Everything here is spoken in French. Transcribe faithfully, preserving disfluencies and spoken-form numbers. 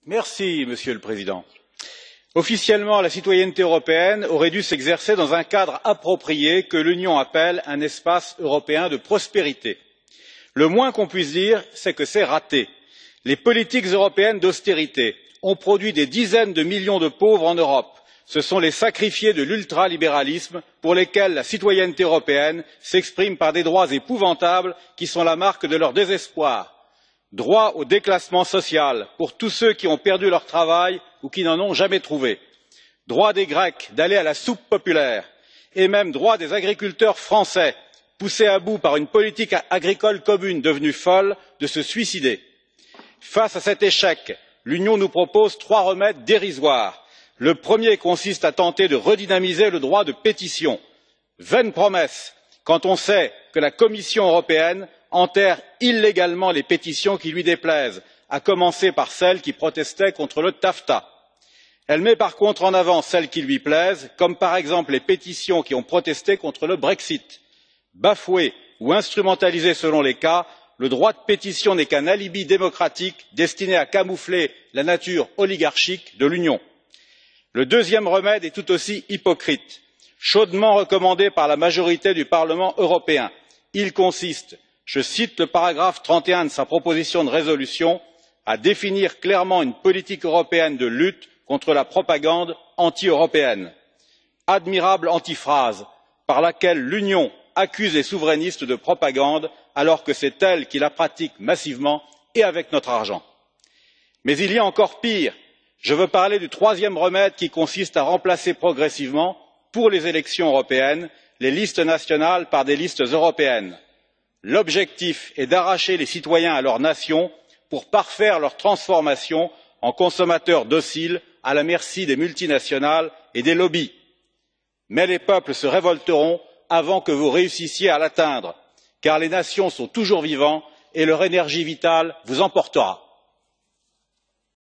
Monsieur le Président, officiellement, la citoyenneté européenne aurait dû s'exercer dans un cadre approprié que l'Union appelle un espace européen de prospérité. Le moins qu'on puisse dire, c'est que c'est raté. Les politiques européennes d'austérité ont produit des dizaines de millions de pauvres en Europe. Ce sont les sacrifiés de l'ultralibéralisme pour lesquels la citoyenneté européenne s'exprime par des droits épouvantables qui sont la marque de leur désespoir. Droit au déclassement social pour tous ceux qui ont perdu leur travail ou qui n'en ont jamais trouvé. Droit des Grecs d'aller à la soupe populaire et même droit des agriculteurs français, poussés à bout par une politique agricole commune devenue folle, de se suicider. Face à cet échec, l'Union nous propose trois remèdes dérisoires. Le premier consiste à tenter de redynamiser le droit de pétition. Vaine promesse quand on sait que la Commission européenne enterre illégalement les pétitions qui lui déplaisent, à commencer par celles qui protestaient contre le TAFTA. Elle met par contre en avant celles qui lui plaisent, comme par exemple les pétitions qui ont protesté contre le Brexit. Bafoué ou instrumentalisé selon les cas, le droit de pétition n'est qu'un alibi démocratique destiné à camoufler la nature oligarchique de l'Union. Le deuxième remède est tout aussi hypocrite, chaudement recommandé par la majorité du Parlement européen. Il consiste, je cite le paragraphe trente et un de sa proposition de résolution, à définir clairement une politique européenne de lutte contre la propagande anti-européenne. Admirable antiphrase par laquelle l'Union accuse les souverainistes de propagande alors que c'est elle qui la pratique massivement et avec notre argent. Mais il y a encore pire. Je veux parler du troisième remède qui consiste à remplacer progressivement, pour les élections européennes, les listes nationales par des listes européennes. L'objectif est d'arracher les citoyens à leur nation pour parfaire leur transformation en consommateurs dociles à la merci des multinationales et des lobbies. Mais les peuples se révolteront avant que vous réussissiez à l'atteindre, car les nations sont toujours vivantes et leur énergie vitale vous emportera.